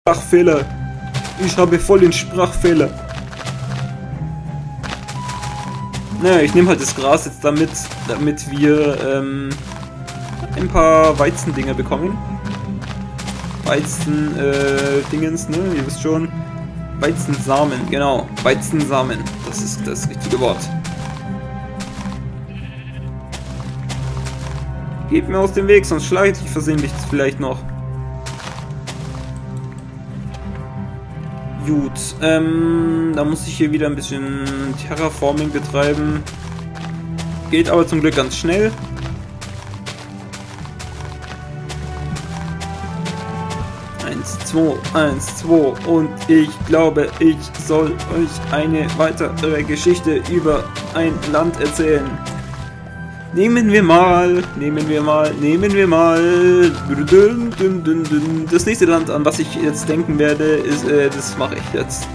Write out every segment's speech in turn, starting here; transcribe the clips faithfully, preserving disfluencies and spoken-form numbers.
Sprachfehler. Ich habe voll den Sprachfehler. Naja, ich nehme halt das Gras jetzt damit, damit wir ähm, ein paar Weizendinger bekommen. Weizen-Dingens, äh, ne? Ihr wisst schon. Weizensamen, genau. Weizensamen. Das ist das richtige Wort. Geht mir aus dem Weg, sonst schlage ich dich versehentlich vielleicht noch. Gut, ähm, da muss ich hier wieder ein bisschen Terraforming betreiben. Geht aber zum Glück ganz schnell. Eins, zwei, eins, zwei und ich glaube, ich soll euch eine weitere Geschichte über ein Land erzählen. Nehmen wir mal, nehmen wir mal, nehmen wir mal das nächste Land, an was ich jetzt denken werde, ist, äh, das mache ich jetzt.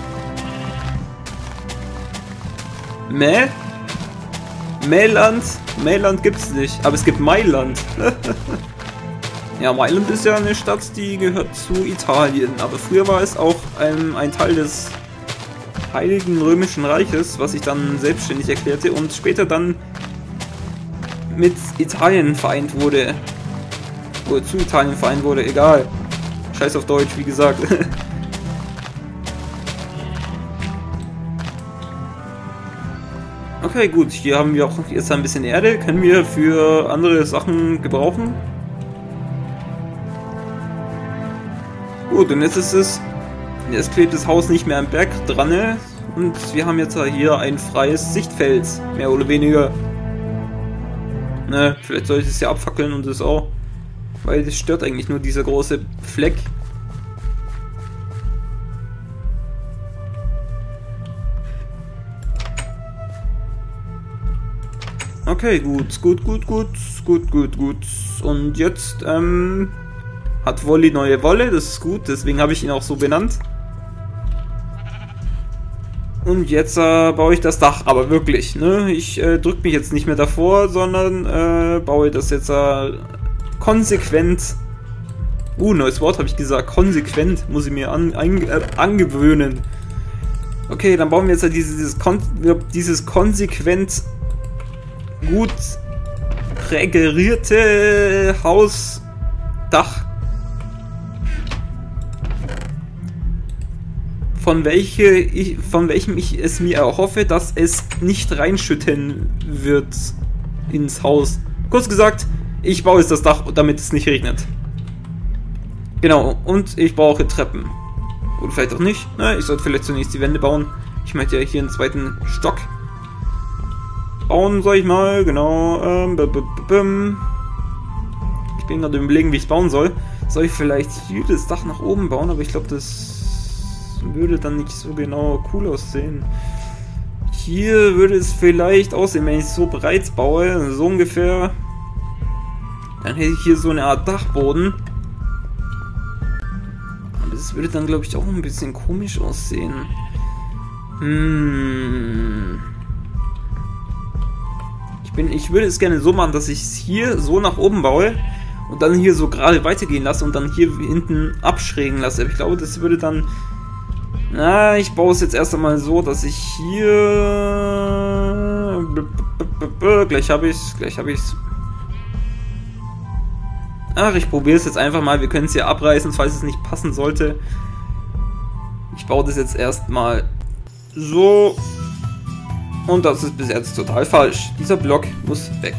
Mäh? Mailand? Mailand gibt's nicht, aber es gibt Mailand. Ja, Mailand ist ja eine Stadt, die gehört zu Italien, aber früher war es auch ein, ein Teil des Heiligen Römischen Reiches, was sich dann selbstständig erklärte und später dann mit Italien vereint wurde. Oder zu Italien vereint wurde, egal. Scheiß auf Deutsch, wie gesagt. Okay, gut, hier haben wir auch jetzt ein bisschen Erde. Können wir für andere Sachen gebrauchen? Gut, und jetzt ist es... Jetzt klebt das Haus nicht mehr am Berg dran. Ne? Und wir haben jetzt hier ein freies Sichtfeld. Mehr oder weniger. Ne, vielleicht soll ich es ja abfackeln und das auch. Weil das stört eigentlich nur dieser große Fleck. Okay, gut, gut, gut, gut, gut, gut, gut. Und jetzt ähm, hat Wolli neue Wolle, das ist gut, deswegen habe ich ihn auch so benannt. Und jetzt äh, baue ich das Dach, aber wirklich, ne? Ich äh, drücke mich jetzt nicht mehr davor, sondern äh, baue das jetzt äh, konsequent. Uh, neues Wort habe ich gesagt. Konsequent muss ich mir an, an, äh, angewöhnen. Okay, dann bauen wir jetzt halt dieses, dieses, kon dieses konsequent gut prägerierte Hausdach. Von, welche ich, von welchem ich es mir erhoffe, dass es nicht reinschütten wird ins Haus. Kurz gesagt, ich baue jetzt das Dach, damit es nicht regnet. Genau, und ich brauche Treppen. Oder vielleicht auch nicht. Na, ich sollte vielleicht zunächst die Wände bauen. Ich möchte ja hier einen zweiten Stock bauen, sag ich mal. Genau. Ähm, b -b -b ich bin gerade überlegen, wie ich es bauen soll. Soll ich vielleicht hier das Dach nach oben bauen? Aber ich glaube, das würde dann nicht so genau cool aussehen. Hier würde es vielleicht aussehen, wenn ich es so breit baue, so ungefähr. Dann hätte ich hier so eine Art Dachboden. Aber das würde dann, glaube ich, auch ein bisschen komisch aussehen. Hm. Ich bin, ich würde es gerne so machen, dass ich es hier so nach oben baue und dann hier so gerade weitergehen lasse und dann hier hinten abschrägen lasse. Aber ich glaube, das würde dann... Na, ich baue es jetzt erst einmal so, dass ich hier... Gleich habe ich es, gleich habe ich es. Ach, ich probiere es jetzt einfach mal. Wir können es hier abreißen, falls es nicht passen sollte. Ich baue das jetzt erstmal so. Und das ist bis jetzt total falsch. Dieser Block muss weg.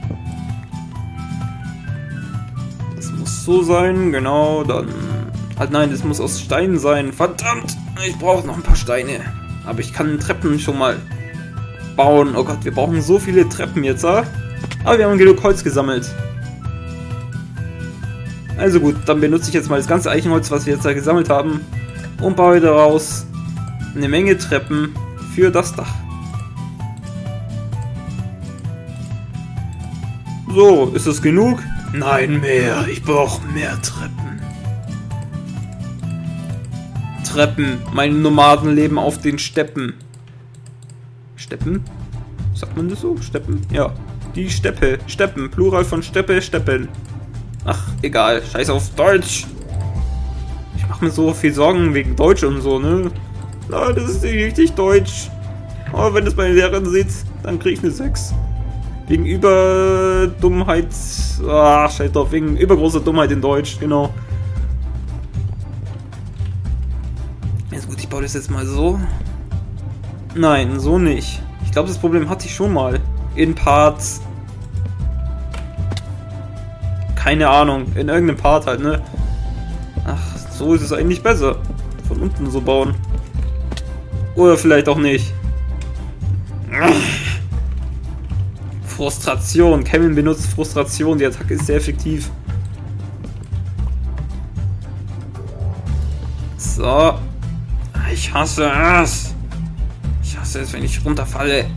Das muss so sein, genau, dann... Halt nein, das muss aus Stein sein. Verdammt! Ich brauche noch ein paar Steine. Aber ich kann Treppen schon mal bauen. Oh Gott, wir brauchen so viele Treppen jetzt, ah? Aber wir haben genug Holz gesammelt. Also gut, dann benutze ich jetzt mal das ganze Eichenholz, was wir jetzt da gesammelt haben. Und baue daraus eine Menge Treppen für das Dach. So, ist das genug? Nein, mehr. Ich brauche mehr Treppen. Treppen. Meine Nomaden leben auf den Steppen. Steppen? Sagt man das so? Steppen? Ja. Die Steppe. Steppen. Plural von Steppe, Steppen. Ach, egal. Scheiß auf Deutsch. Ich mach mir so viel Sorgen wegen Deutsch und so, ne? Na, das ist nicht richtig Deutsch. Aber wenn das meine Lehrerin sieht, dann krieg ich eine sechs. Wegen Überdummheit. Ach, scheiß drauf. Wegen übergroßer Dummheit in Deutsch, genau. Also gut, ich baue das jetzt mal so. Nein, so nicht. Ich glaube, das Problem hatte ich schon mal. In Parts. Keine Ahnung. In irgendeinem Part halt, ne? Ach, so ist es eigentlich besser. Von unten so bauen. Oder vielleicht auch nicht. Frustration. Kevin benutzt Frustration. Die Attacke ist sehr effektiv. So. Ich hasse es. Ich hasse es, wenn ich runterfalle.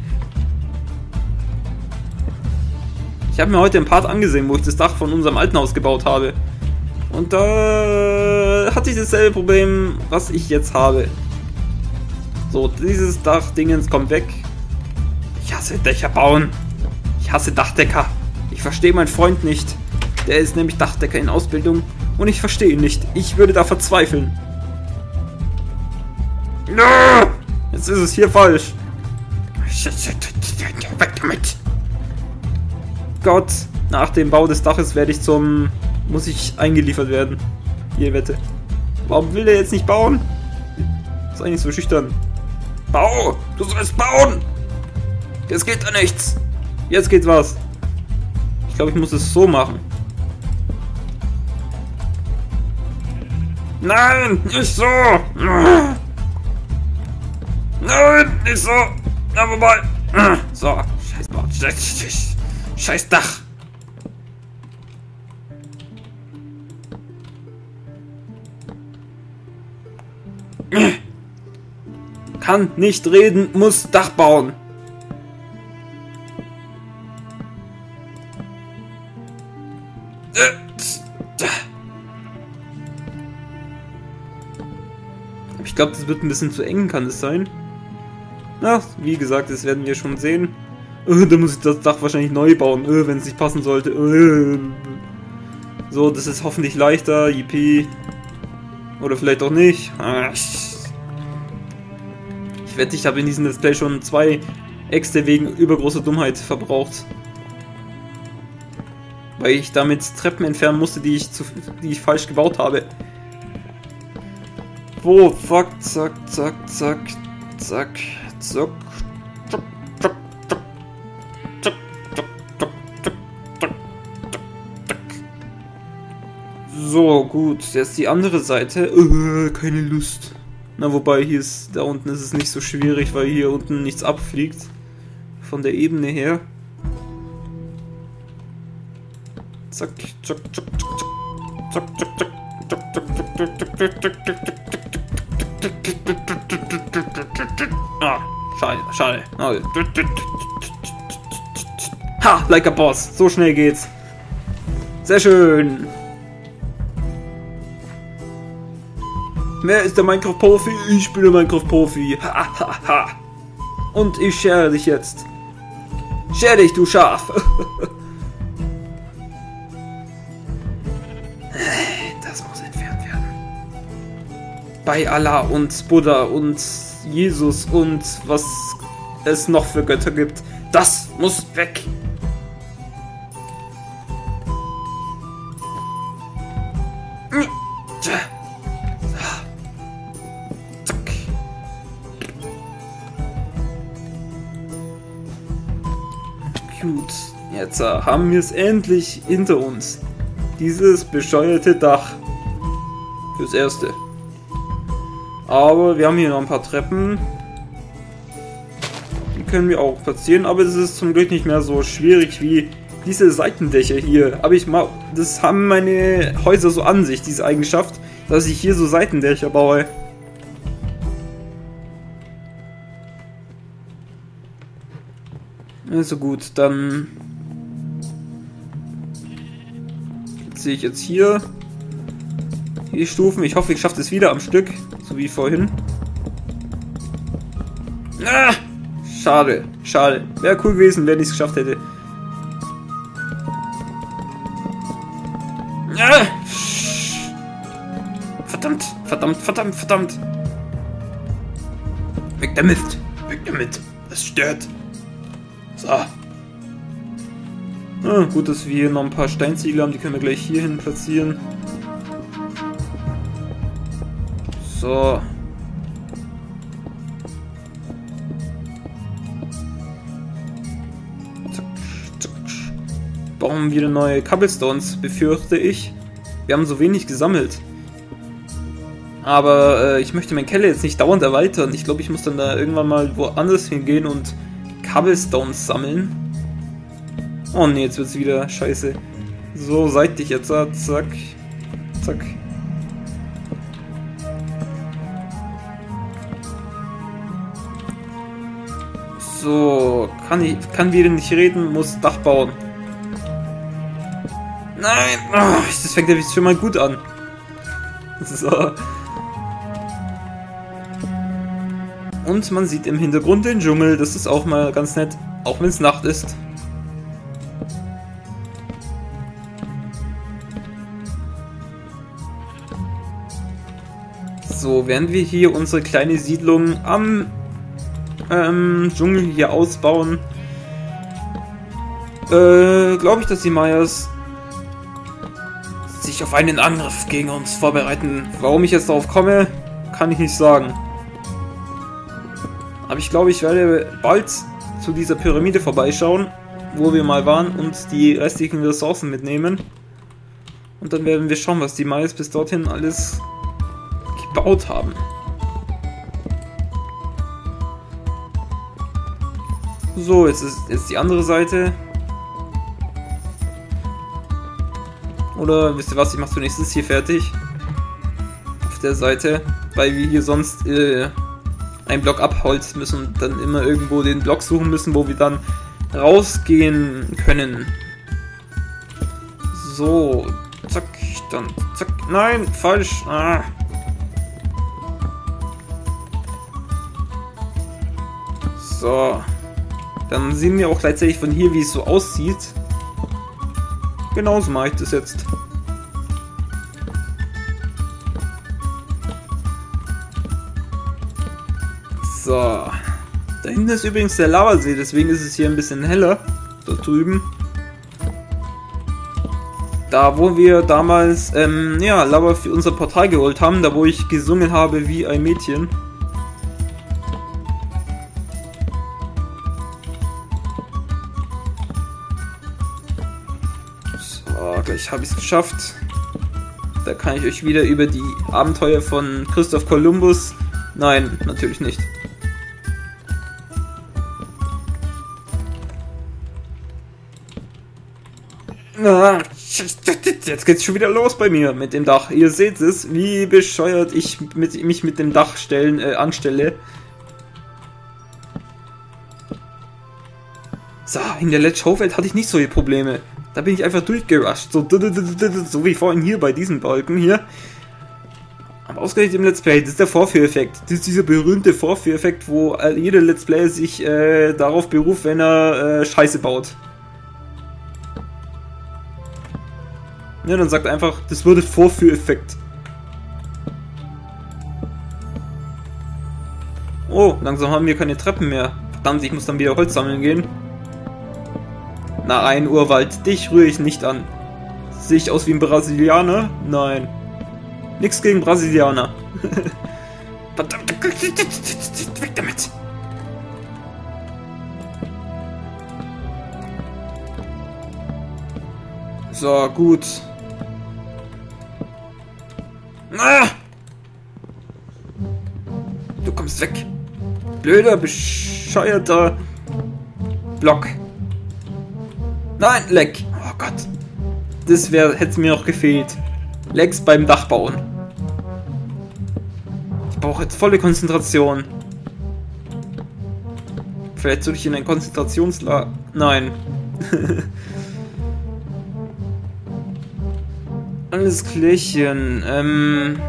Ich habe mir heute den Part angesehen, wo ich das Dach von unserem alten Haus gebaut habe. Und da hatte ich dasselbe Problem, was ich jetzt habe. So, dieses Dachdingens kommt weg. Ich hasse Dächer bauen. Ich hasse Dachdecker. Ich verstehe meinen Freund nicht. Der ist nämlich Dachdecker in Ausbildung und ich verstehe ihn nicht. Ich würde da verzweifeln. Jetzt ist es hier falsch. Weg damit. Gott, nach dem Bau des Daches werde ich zum... muss ich eingeliefert werden. Hier, Wette. Warum will der jetzt nicht bauen? Ist eigentlich so schüchtern. Bau! Du sollst bauen! Jetzt geht da nichts. Jetzt geht was. Ich glaube, ich muss es so machen. Nein, nicht so! Nein, nicht so! Na, vorbei! So, scheiß Bau. Scheiß, scheiß Dach! Kann nicht reden, muss Dach bauen. Ich glaube, das wird ein bisschen zu eng, kann es sein? Na, wie gesagt, das werden wir schon sehen. Äh, da muss ich das Dach wahrscheinlich neu bauen, äh, wenn es nicht passen sollte. Äh. So, das ist hoffentlich leichter, yippie. Oder vielleicht auch nicht. Ich wette, ich habe in diesem Let's Play schon zwei Äxte wegen übergroßer Dummheit verbraucht. Weil ich damit Treppen entfernen musste, die ich, zu, die ich falsch gebaut habe. Wo? Zack, zack, zack, zack, zack, zack. So, gut, jetzt die andere Seite. Äh, keine Lust. Na, wobei hier ist, da unten ist es nicht so schwierig, weil hier unten nichts abfliegt. Von der Ebene her. Zack, zack, zack, zack, zack, zack, Ah, schade, schade. Ha, like a boss. So schnell geht's. Sehr schön. Wer ist der Minecraft-Profi? Ich bin der Minecraft-Profi. Ha, ha, ha. Und ich schere dich jetzt. Schere dich, du Schaf. Das muss entfernt werden. Bei Allah und Buddha und Jesus und was es noch für Götter gibt. Das muss weg. Gut, jetzt haben wir es endlich hinter uns. Dieses bescheuerte Dach. Fürs Erste. Aber wir haben hier noch ein paar Treppen. Die können wir auch platzieren, aber es ist zum Glück nicht mehr so schwierig wie diese Seitendächer hier. Aber ich mal, das haben meine Häuser so an sich, diese Eigenschaft, dass ich hier so Seitendächer baue. Also gut, dann sehe ich jetzt hier die Stufen. Ich hoffe, ich schaffe es wieder am Stück, so wie vorhin. Ah, schade, schade. Wäre cool gewesen, wenn ich es geschafft hätte. Ah, verdammt, verdammt. Verdammt, verdammt, verdammt. Weg damit. Weg damit. Das stört. So. Ah, gut, dass wir hier noch ein paar Steinziegel haben. Die können wir gleich hierhin platzieren. So. Zack, zack. Brauchen wir neue Cobblestones, befürchte ich. Wir haben so wenig gesammelt. Aber äh, ich möchte meinen Keller jetzt nicht dauernd erweitern. Ich glaube, ich muss dann da irgendwann mal woanders hingehen und Cobblestones sammeln. Oh ne, jetzt wird es wieder scheiße. So, seitlich jetzt. Zack. Zack. So, kann ich kann wieder nicht reden, muss Dach bauen. Nein! Oh, das fängt ja schon mal gut an. So. Und man sieht im Hintergrund den Dschungel, das ist auch mal ganz nett, auch wenn es Nacht ist. So, während wir hier unsere kleine Siedlung am ähm, Dschungel hier ausbauen, äh, glaube ich, dass die Mayas sich auf einen Angriff gegen uns vorbereiten. Warum ich jetzt darauf komme, kann ich nicht sagen. Aber ich glaube, ich werde bald zu dieser Pyramide vorbeischauen, wo wir mal waren, und die restlichen Ressourcen mitnehmen. Und dann werden wir schauen, was die Mayas bis dorthin alles gebaut haben. So, jetzt ist jetzt die andere Seite. Oder wisst ihr was, ich mache zunächst das hier fertig. Auf der Seite, weil wir hier sonst äh, einen Block abholzen müssen und dann immer irgendwo den Block suchen müssen, wo wir dann rausgehen können. So, zack, dann zack, nein, falsch. Ah. So, dann sehen wir auch gleichzeitig von hier, wie es so aussieht. Genauso mache ich das jetzt. So. Da hinten ist übrigens der Lavasee, deswegen ist es hier ein bisschen heller. Dort drüben. Da, wo wir damals ähm, ja, Lava für unser Portal geholt haben, da wo ich gesungen habe wie ein Mädchen. So, gleich habe ich es geschafft. Da kann ich euch wieder über die Abenteuer von Christoph Kolumbus... Nein, natürlich nicht. Jetzt geht's schon wieder los bei mir mit dem Dach. Ihr seht es, wie bescheuert ich mit, mich mit dem Dachstellen äh, anstelle. So, in der Let's Show Welt hatte ich nicht solche Probleme. Da bin ich einfach durchgerusht. So, so wie vorhin hier bei diesem Balken hier. Aber ausgerechnet im Let's Play, das ist der Vorführeffekt. Das ist dieser berühmte Vorführeffekt, wo jeder Let's Player sich äh, darauf beruft, wenn er äh, Scheiße baut. Ja, dann sagt er einfach, das wurde Vorführeffekt. Oh, langsam haben wir keine Treppen mehr. Verdammt, ich muss dann wieder Holz sammeln gehen. Nein, Urwald, dich rühre ich nicht an. Sehe ich aus wie ein Brasilianer? Nein. Nix gegen Brasilianer. Verdammt, weg damit. So, gut. Ah! Du kommst weg. Blöder, bescheuerter Block. Nein, Leck. Oh Gott. Das wäre, hätte mir noch gefehlt. Lecks beim Dachbauen. Ich brauche jetzt volle Konzentration. Vielleicht soll ich in ein Konzentrationslager... Nein. Alles klärchen. Ähm...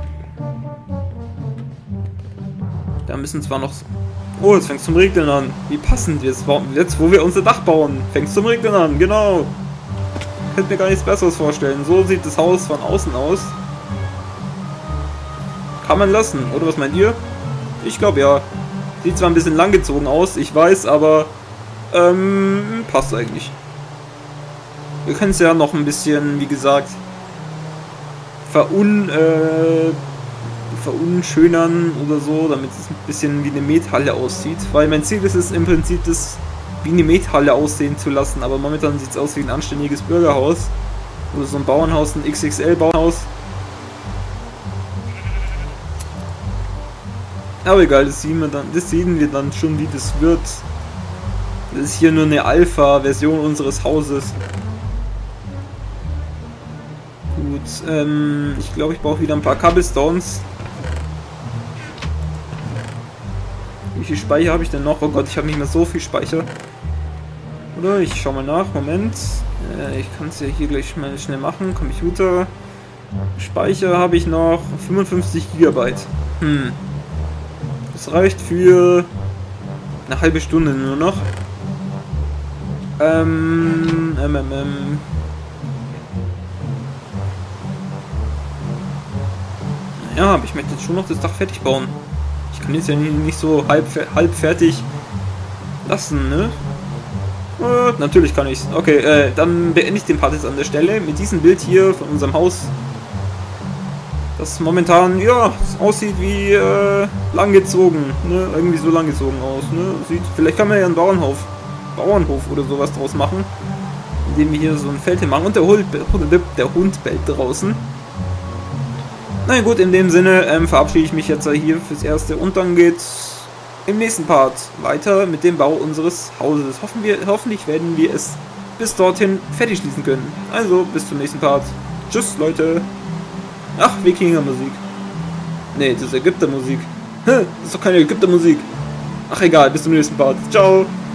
Da müssen zwar noch... Oh, jetzt fängt es zum Regnen an. Wie passend. Jetzt, jetzt, wo wir unser Dach bauen, fängt es zum Regnen an. Genau. Könnte mir gar nichts Besseres vorstellen. So sieht das Haus von außen aus. Kann man lassen, oder was meint ihr? Ich glaube ja. Sieht zwar ein bisschen langgezogen aus, ich weiß, aber ähm, passt eigentlich. Wir können es ja noch ein bisschen, wie gesagt, verun, äh, verunschönern oder so, damit es ein bisschen wie eine Methalle aussieht. Weil mein Ziel ist es im Prinzip, das wie eine Methalle aussehen zu lassen, aber momentan sieht es aus wie ein anständiges Bürgerhaus. Oder so ein Bauernhaus, ein X X L-Bauernhaus. Aber egal, das sehen wir dann, das sehen wir dann schon, wie das wird. Das ist hier nur eine Alpha-Version unseres Hauses. Gut, ähm, ich glaube, ich brauche wieder ein paar Cobblestones. Wie viel Speicher habe ich denn noch? Oh Gott, ich habe nicht mehr so viel Speicher. Oder? Ich schau mal nach. Moment. Äh, ich kann es ja hier gleich mal schnell machen. Computer. Speicher habe ich noch fünfundfünfzig Gigabyte. Hm. Das reicht für eine halbe Stunde nur noch. Ähm, ähm, ähm, ähm. Ja, aber ich möchte jetzt schon noch das Dach fertig bauen. Ich kann jetzt ja nicht so halb, halb fertig lassen, ne? Äh, natürlich kann ich's. Okay, äh, dann beende ich den Part jetzt an der Stelle mit diesem Bild hier von unserem Haus. Das momentan, ja, aussieht wie äh, langgezogen, ne? Irgendwie so langgezogen aus, ne? Sieht, vielleicht kann man ja einen Bauernhof, Bauernhof oder sowas draus machen, indem wir hier so ein Feld machen und der Hund, der Hund bellt draußen. Na ja, gut, in dem Sinne ähm, verabschiede ich mich jetzt hier fürs Erste und dann geht's im nächsten Part weiter mit dem Bau unseres Hauses. Hoffen wir, hoffentlich werden wir es bis dorthin fertig schließen können. Also, bis zum nächsten Part. Tschüss, Leute. Ach, Wikinger-Musik. Nee, das ist Ägypter-Musik. Das ist doch keine Ägypter-Musik. Ach, egal, bis zum nächsten Part. Ciao.